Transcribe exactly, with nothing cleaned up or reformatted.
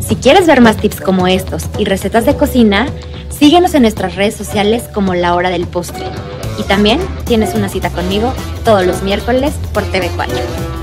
Si quieres ver más tips como estos y recetas de cocina, síguenos en nuestras redes sociales como La Hora del Postre. Y también tienes una cita conmigo todos los miércoles por T V cuatro.